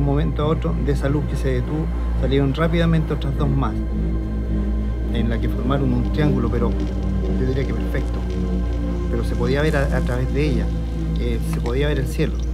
un momento a otro, de esa luz que se detuvo, salieron rápidamente otras dos más, en la que formaron un triángulo, pero yo diría que perfecto. Pero se podía ver a través de ella, se podía ver el cielo.